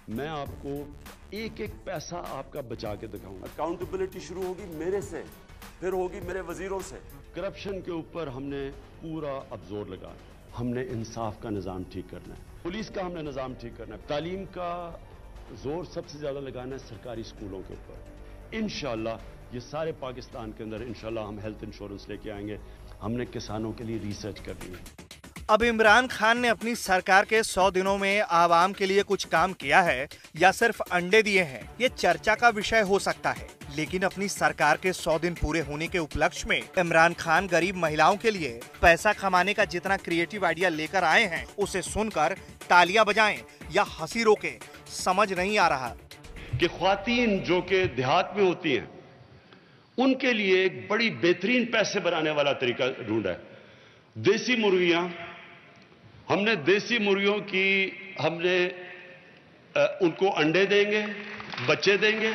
मैं आपको एक एक पैसा आपका बचा के दिखाऊंगा। अकाउंटेबिलिटी शुरू होगी मेरे से, फिर होगी मेरे वजीरों से। करप्शन के ऊपर हमने पूरा अब जोर लगाया। हमने इंसाफ का निज़ाम ठीक करना है, पुलिस का हमने निज़ाम ठीक करना है, तालीम का जोर सबसे ज्यादा लगाना है सरकारी स्कूलों के ऊपर। इंशाल्लाह ये सारे पाकिस्तान के अंदर इंशाल्लाह हम हेल्थ इंश्योरेंस लेके आएंगे। हमने किसानों के लिए रिसर्च करनी है। अब इमरान खान ने अपनी सरकार के 100 दिनों में आवाम के लिए कुछ काम किया है या सिर्फ अंडे दिए हैं, ये चर्चा का विषय हो सकता है। लेकिन अपनी सरकार के 100 दिन पूरे होने के उपलक्ष्य में इमरान खान गरीब महिलाओं के लिए पैसा कमाने का जितना क्रिएटिव आइडिया लेकर आए हैं, उसे सुनकर तालियां बजाएं या हंसी रोके, समझ नहीं आ रहा कि ख्वातीन जो के देहात में होती हैं, उनके लिए एक बड़ी बेहतरीन पैसे बनाने वाला तरीका ढूंढा है। देसी मुर्गियां, हमने देसी मुर्गियों की उनको अंडे देंगे, बच्चे देंगे।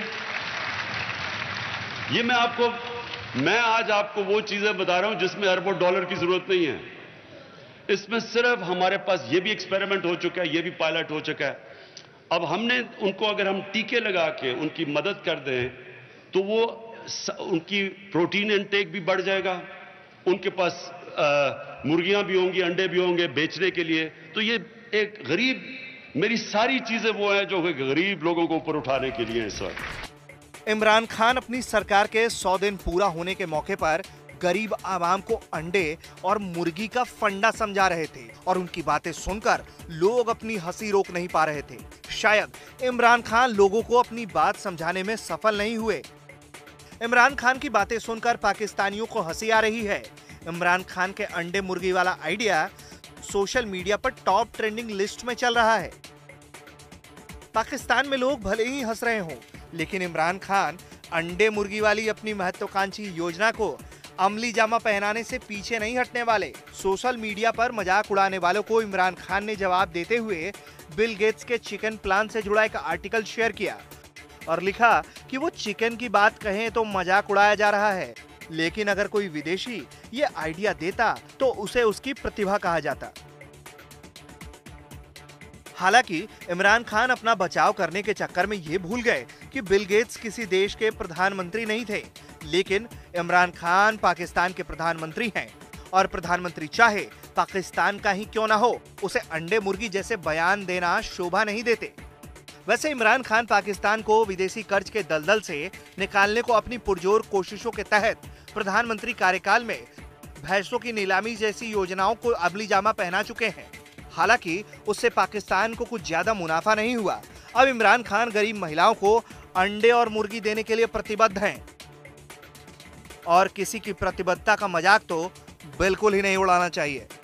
ये मैं आज आपको वो चीजें बता रहा हूं जिसमें अरबों डॉलर की जरूरत नहीं है। इसमें सिर्फ हमारे पास ये भी एक्सपेरिमेंट हो चुका है, ये भी पायलट हो चुका है। अब हमने उनको अगर हम टीके लगा के उनकी मदद कर दें तो वो उनकी प्रोटीन इनटेक भी बढ़ जाएगा, उनके पास मुर्गियां भी होंगी, अंडे भी होंगे बेचने के लिए। तो ये एक गरीब, मेरी सारी चीजें वो हैं जो गरीब लोगों को ऊपर उठाने के लिए हैं इस वक्त। इमरान खान अपनी सरकार के 100 दिन पूरा होने के मौके पर गरीब आवाम को अंडे और मुर्गी का फंडा समझा रहे थे और उनकी बातें सुनकर लोग अपनी हंसी रोक नहीं पा रहे थे। शायद इमरान खान लोगों को अपनी बात समझाने में सफल नहीं हुए। इमरान खान की बातें सुनकर पाकिस्तानियों को हंसी आ रही है। इमरान खान के अंडे मुर्गी वाला आइडिया सोशल मीडिया पर टॉप ट्रेंडिंग लिस्ट में चल रहा है। पाकिस्तान में लोग भले ही हंस रहे हों, लेकिन इमरान खान अंडे मुर्गी वाली अपनी महत्वाकांक्षी योजना को अमली जामा पहनाने से पीछे नहीं हटने वाले। सोशल मीडिया पर मजाक उड़ाने वालों को इमरान खान ने जवाब देते हुए बिल गेट्स के चिकन प्लान से जुड़ा एक आर्टिकल शेयर किया और लिखा कि वो चिकन की बात कहें तो मजाक उड़ाया जा रहा है, लेकिन अगर कोई विदेशी ये आइडिया देता तो उसे उसकी प्रतिभा कहा जाता। हालांकि इमरान खान अपना बचाव करने के चक्कर में ये भूल गए कि बिल गेट्स किसी देश के प्रधानमंत्री नहीं थे, लेकिन इमरान खान पाकिस्तान के प्रधानमंत्री हैं और प्रधानमंत्री चाहे पाकिस्तान का ही क्यों ना हो, उसे अंडे मुर्गी जैसे बयान देना शोभा नहीं देते। वैसे इमरान खान पाकिस्तान को विदेशी कर्ज के दलदल से निकालने को अपनी पुरजोर कोशिशों के तहत प्रधानमंत्री कार्यकाल में भैंसों की नीलामी जैसी योजनाओं को अमली जामा पहना चुके हैं। हालांकि उससे पाकिस्तान को कुछ ज्यादा मुनाफा नहीं हुआ। अब इमरान खान गरीब महिलाओं को अंडे और मुर्गी देने के लिए प्रतिबद्ध हैं और किसी की प्रतिबद्धता का मजाक तो बिल्कुल ही नहीं उड़ाना चाहिए।